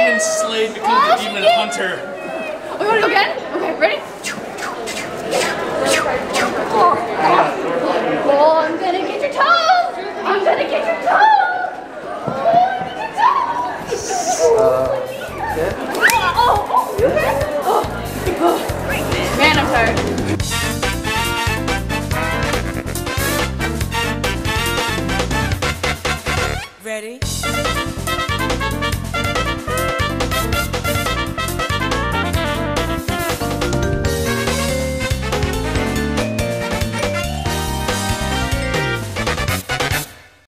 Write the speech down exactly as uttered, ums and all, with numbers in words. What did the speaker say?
demon slayed becomes Oh, a demon shit. hunter. We want to go again? Okay, ready? Oh, oh, I'm gonna get your toe! I'm gonna get your toe! Oh, I'm gonna get your toe! Uh, yeah. Oh, oh, you okay? Oh, oh. Man, I'm tired. Ready?